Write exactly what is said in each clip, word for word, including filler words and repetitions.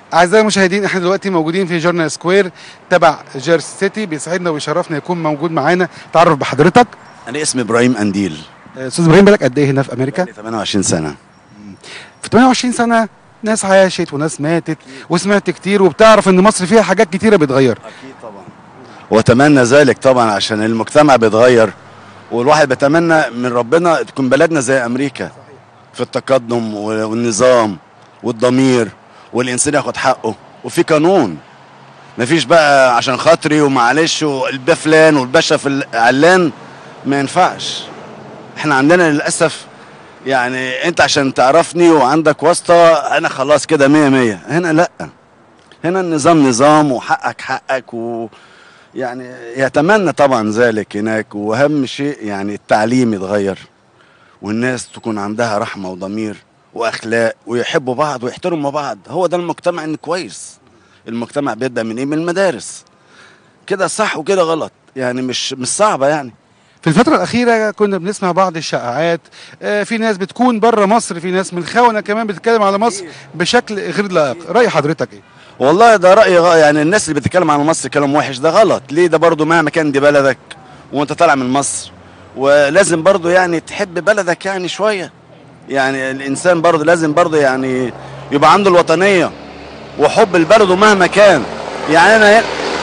أعزائي المشاهدين، احنا دلوقتي موجودين في جورنال سكوير تبع جيرسي سيتي. بيسعدنا ويشرفنا يكون موجود معانا. تعرف بحضرتك. أنا اسمي إبراهيم أنديل. أستاذ إبراهيم، بالك قد إيه هنا في أمريكا؟ بقالي ثمانية وعشرين سنة. في ثمانية وعشرين سنة ناس عاشت وناس ماتت وسمعت كتير، وبتعرف إن مصر فيها حاجات كتيرة بتغير. أكيد طبعا. وأتمنى ذلك طبعا عشان المجتمع بيتغير، والواحد بيتمنى من ربنا تكون بلدنا زي أمريكا في التقدم والنظام والضمير، والإنسان ياخد حقه وفي قانون. مفيش بقى عشان خاطري ومعلش والبا فلان والباشا في الإعلان، ما ينفعش. احنا عندنا للأسف يعني انت عشان تعرفني وعندك واسطة انا خلاص كده مية مية. هنا لا، هنا النظام نظام وحقك حقك، و يعني يتمنى طبعا ذلك هناك. واهم شيء يعني التعليم يتغير، والناس تكون عندها رحمة وضمير واخلاق، ويحبوا بعض ويحترموا بعض. هو ده المجتمع ان كويس. المجتمع بيبدأ من ايه؟ من المدارس. كده صح وكده غلط، يعني مش مش صعبة يعني. في الفترة الأخيرة كنا بنسمع بعض الشائعات، آه، في ناس بتكون بره مصر، في ناس من الخونة كمان بتتكلم على مصر بشكل غير لائق. رأي حضرتك إيه؟ والله ده رأيي غ... يعني الناس اللي بتتكلم عن مصر كلام وحش ده غلط. ليه؟ ده برضو مهما كان دي بلدك وانت طالع من مصر، ولازم برضو يعني تحب بلدك يعني شوية. يعني الإنسان برضو لازم برضو يعني يبقى عنده الوطنية وحب البلد مهما كان. يعني أنا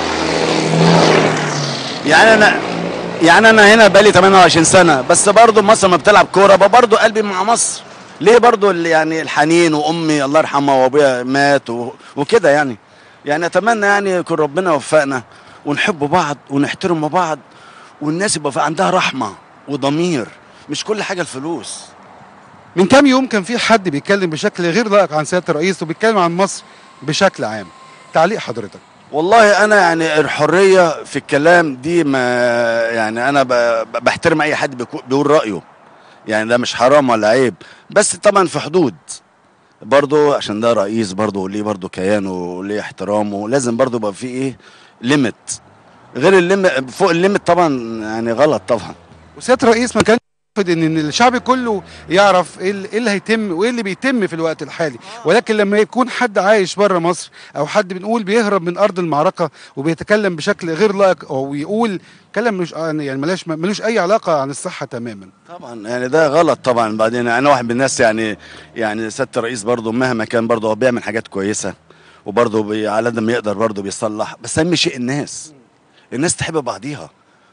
يعني أنا يعني انا هنا بقالي ثمانية وعشرين سنه، بس برضه مصر ما بتلعب كوره برضه قلبي مع مصر. ليه؟ برضه يعني الحنين، وامي الله يرحمها وابويا مات وكده يعني. يعني اتمنى يعني يكون ربنا يوفقنا ونحب بعض ونحترم بعض، والناس يبقى عندها رحمه وضمير، مش كل حاجه الفلوس. من كام يوم كان في حد بيتكلم بشكل غير لائق عن سيادة الرئيس وبيتكلم عن مصر بشكل عام. تعليق حضرتك؟ والله انا يعني الحريه في الكلام دي، ما يعني انا بحترم اي حد بيقول رايه، يعني ده مش حرام ولا عيب، بس طبعا في حدود برضو، عشان ده رئيس برضو ليه برضو كيانه وليه احترامه. لازم برضو يبقى في ايه ليميت، غير الليميت فوق الليميت طبعا يعني غلط طبعا. وسيادة الرئيس ما كان ان الشعب كله يعرف ايه اللي هيتم وايه اللي بيتم في الوقت الحالي، ولكن لما يكون حد عايش بره مصر او حد بنقول بيهرب من ارض المعركه وبيتكلم بشكل غير لائق او يقول كلام مش يعني ملاش ملوش اي علاقه عن الصحه تماما، طبعا يعني ده غلط طبعا. بعدين انا واحد من الناس يعني يعني سياده الرئيس برضه مهما كان برضه هو بيعمل حاجات كويسه، وبرضه على قد ما يقدر برضه بيصلح. بس اهم شيء الناس الناس تحب بعضيها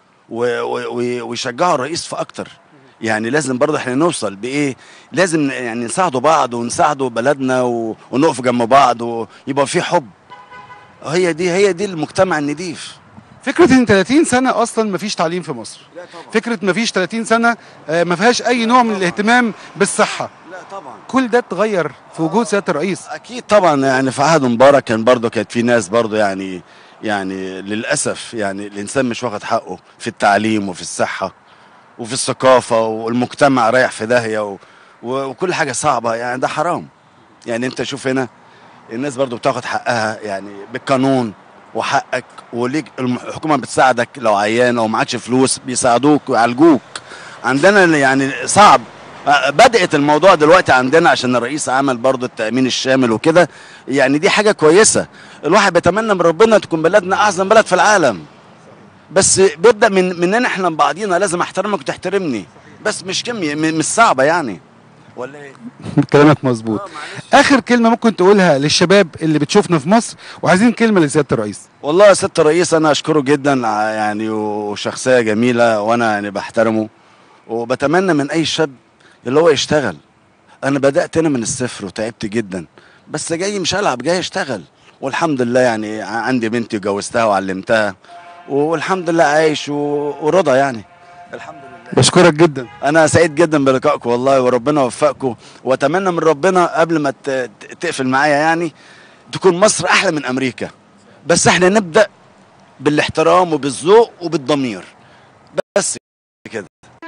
ويشجعوا الرئيس في اكتر. يعني لازم برضه احنا نوصل بايه، لازم يعني نساعدوا بعض ونساعدوا بلدنا ونقف جنب بعض ويبقى في حب. هي دي هي دي المجتمع النضيف. فكره ان ثلاثين سنه اصلا ما فيش تعليم في مصر، لا طبعا. فكره ما فيش ثلاثين سنه ما فيهاش اي نوع من الاهتمام بالصحه، لا طبعا. كل ده اتغير في وجود سياده الرئيس. اكيد طبعا. يعني في عهد مبارك كان برضه كانت في ناس برضه يعني يعني للاسف يعني الانسان مش واخد حقه في التعليم وفي الصحه وفي الثقافة، والمجتمع رايح في داهية و... وكل حاجة صعبة. يعني ده حرام. يعني انت شوف هنا الناس برضو بتاخد حقها يعني بالقانون وحقك، وليك الحكومة بتساعدك لو عيان او معكش فلوس بيساعدوك ويعالجوك. عندنا يعني صعب. بدأت الموضوع دلوقتي عندنا عشان الرئيس عمل برضو التأمين الشامل وكده. يعني دي حاجة كويسة. الواحد بيتمنى من ربنا تكون بلدنا أعظم بلد في العالم، بس بيبدا من مننا احنا بعضينا. لازم احترمك وتحترمني، بس مش كمية مش صعبه يعني، ولا ايه؟ كلامك مظبوط. آه اخر كلمه ممكن تقولها للشباب اللي بتشوفنا في مصر وعايزين كلمه لسياده الرئيس. والله يا سياده الرئيس انا اشكره جدا يعني، وشخصيه جميله وانا يعني بحترمه، وبتمنى من اي شاب اللي هو يشتغل. انا بدات انا من الصفر وتعبت جدا، بس جاي مش العب، جاي اشتغل. والحمد لله يعني عندي بنتي جوزتها وعلمتها، والحمد لله عايش ورضا يعني الحمد لله. بشكرك جدا. انا سعيد جدا بلقائكم والله، وربنا يوفقكم. واتمنى من ربنا قبل ما تقفل معايا يعني تكون مصر احلى من امريكا، بس احنا نبدا بالاحترام وبالذوق وبالضمير بس كده.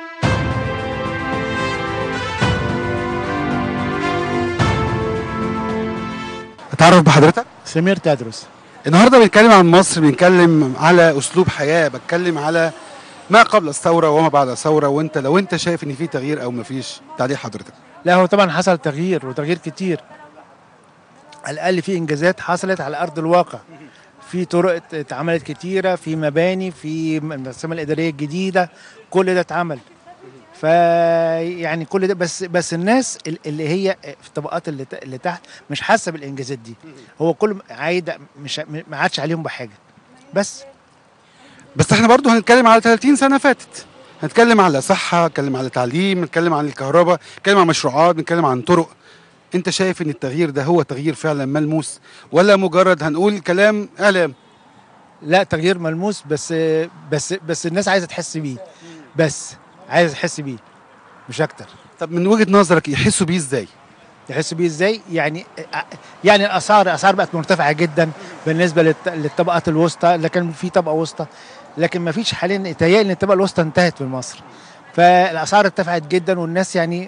اتعرف بحضرتك؟ سمير تدرس. النهارده بنتكلم عن مصر، بنتكلم على اسلوب حياه، بتكلم على ما قبل الثوره وما بعد الثوره، وانت لو انت شايف ان في تغيير او ما فيش، تعليق حضرتك؟ لا هو طبعا حصل تغيير وتغيير كتير. على الاقل في انجازات حصلت على ارض الواقع، في طرق اتعملت كتيره، في مباني، في المحكمه الاداريه الجديده، كل ده اتعمل. ف يعني كل ده بس بس الناس اللي هي في الطبقات اللي اللي تحت مش حاسه بالانجازات دي، هو كل عايد مش ما عادش عليهم بحاجه. بس بس احنا برضو هنتكلم على ثلاثين سنه فاتت، هنتكلم على صحه، هنتكلم على تعليم، هنتكلم عن الكهرباء، هنتكلم عن مشروعات، هنتكلم عن طرق. انت شايف ان التغيير ده هو تغيير فعلا ملموس ولا مجرد هنقول كلام اعلام؟ لا، تغيير ملموس، بس بس بس الناس عايزه تحس بيه، بس عايزه تحس بيه مش اكتر. طب من وجهه نظرك يحسوا بيه ازاي؟ يحسوا بيه ازاي؟ يعني يعني الاسعار الاسعار بقت مرتفعه جدا بالنسبه للط- للطبقات الوسطى، لكن في طبقه وسطى، لكن ما فيش حاليا. يتهيألي ان الطبقه الوسطى انتهت في مصر، فالاسعار ارتفعت جدا والناس يعني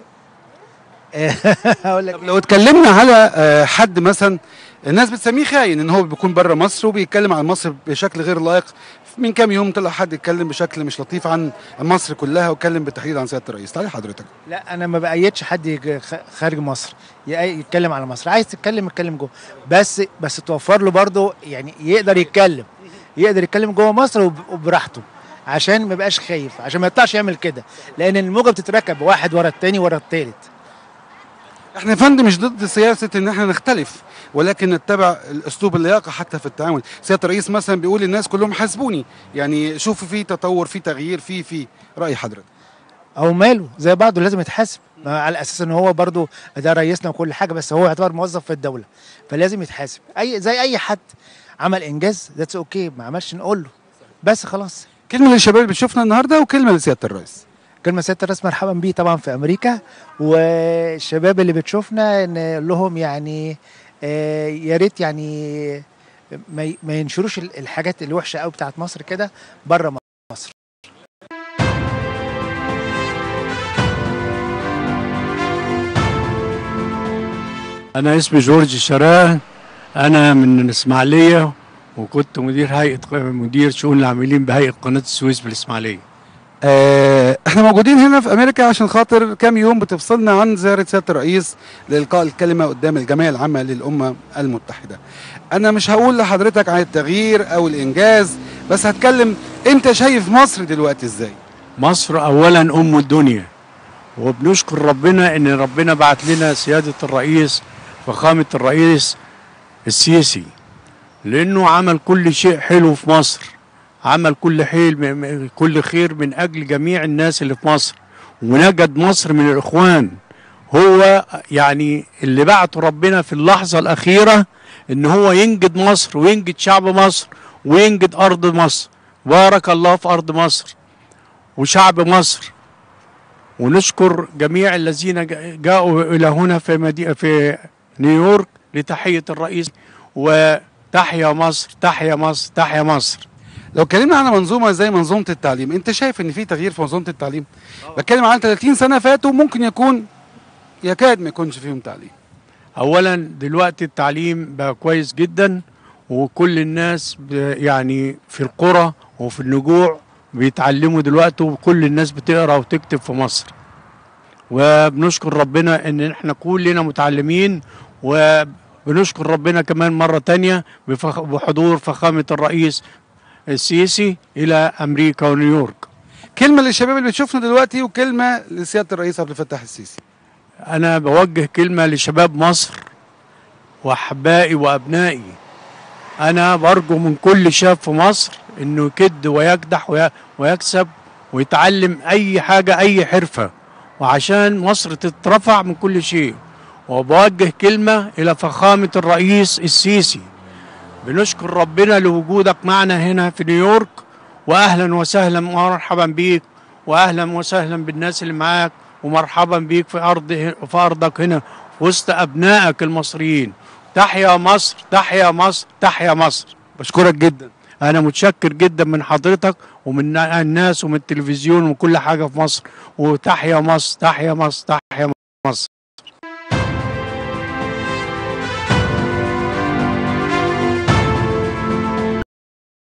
هقول لك طب لو اتكلمنا على آه، حد مثلا الناس بتسميه خاين، ان هو بيكون بره مصر وبيتكلم عن مصر بشكل غير لائق. من كام يوم طلع حد يتكلم بشكل مش لطيف عن مصر كلها، واتكلم بالتحديد عن سياده الرئيس. تعالى حضرتك. لا، انا ما بأيدش حد يج- خ- خارج مصر ي- يتكلم على مصر. عايز تتكلم اتكلم جوه، بس بس توفر له برضه يعني يقدر يتكلم يقدر يتكلم جوه مصر وب- وبراحته، عشان ما يبقاش خايف، عشان ما يطلعش يعمل كده، لان الموجه بتتركب واحد ورا التاني ورا التالت. احنا يا فندم مش ضد سياسه ان احنا نختلف، ولكن نتبع الاسلوب اللياقه حتى في التعامل. سياده الرئيس مثلا بيقول للناس كلهم حاسبوني، يعني شوفوا في تطور، في تغيير، في في راي حضرتك. او ماله زي بعضه، لازم يتحاسب، ما على اساس ان هو برضه ده رئيسنا وكل حاجه، بس هو يعتبر موظف في الدوله، فلازم يتحاسب اي زي اي حد عمل انجاز. ذاتس اوكي، ما عملش نقول له بس خلاص. كلمه للشباب اللي بتشوفنا النهارده، وكلمه لسياده الرئيس. كلمة سيادة الرئيس مرحبا بيه طبعا في أمريكا، والشباب اللي بتشوفنا نقول لهم يعني آه، يا ريت يعني ما ي- ما ينشروش ال- الحاجات الوحشة قوي بتاعت مصر كده بره مصر. أنا اسمي جورج شراه، أنا من الإسماعيلية، وكنت مدير هيئة مدير شؤون العاملين بهيئة قناة السويس بالإسماعيلية. آه، احنا موجودين هنا في امريكا عشان خاطر كام يوم بتفصلنا عن زياره سياده الرئيس لالقاء الكلمه قدام الجمعيه العامه للامم المتحده. انا مش هقول لحضرتك عن التغيير او الانجاز، بس هتكلم انت شايف مصر دلوقتي ازاي؟ مصر أولا أم الدنيا، وبنشكر ربنا إن ربنا بعت لنا سيادة الرئيس فخامة الرئيس السيسي، لأنه عمل كل شيء حلو في مصر، عمل كل حيل كل خير من أجل جميع الناس اللي في مصر، ونجد مصر من الإخوان. هو يعني اللي بعته ربنا في اللحظة الأخيرة إن هو ينجد مصر وينجد شعب مصر وينجد أرض مصر. بارك الله في أرض مصر وشعب مصر، ونشكر جميع الذين جاءوا إلى هنا في مدينة في نيويورك لتحية الرئيس. وتحيا مصر، تحيا مصر، تحيا مصر. لو اتكلمنا على منظومه زي منظومه التعليم، انت شايف ان في تغيير في منظومه التعليم؟ بتكلم عن ثلاثين سنه فاتوا، ممكن يكون يكاد ما يكونش فيهم تعليم. اولا دلوقتي التعليم بقى كويس جدا، وكل الناس يعني في القرى وفي النجوع بيتعلموا دلوقتي، وكل الناس بتقرا وتكتب في مصر. وبنشكر ربنا ان احنا كلنا متعلمين، وبنشكر ربنا كمان مرة تانية بفخ- بحضور فخامة الرئيس السيسي الى امريكا ونيويورك. كلمه للشباب اللي بتشوفنا دلوقتي، وكلمه لسياده الرئيس عبد الفتاح السيسي. أنا بوجه كلمة لشباب مصر وأحبائي وأبنائي. أنا برجو من كل شاب في مصر إنه يكد ويكدح وي- ويكسب ويتعلم أي حاجة، أي حرفة، وعشان مصر تترفع من كل شيء. وبوجه كلمة إلى فخامة الرئيس السيسي، بنشكر ربنا لوجودك معنا هنا في نيويورك، وأهلا وسهلا ومرحبا بيك، وأهلا وسهلا بالناس اللي معاك، ومرحبا بيك في أرض في أرضك هنا وسط أبنائك المصريين. تحيا مصر، تحيا مصر، تحيا مصر. بشكرك جدا. أنا متشكر جدا من حضرتك ومن الناس ومن التلفزيون وكل حاجة في مصر. وتحيا مصر، تحيا مصر، تحيا مصر.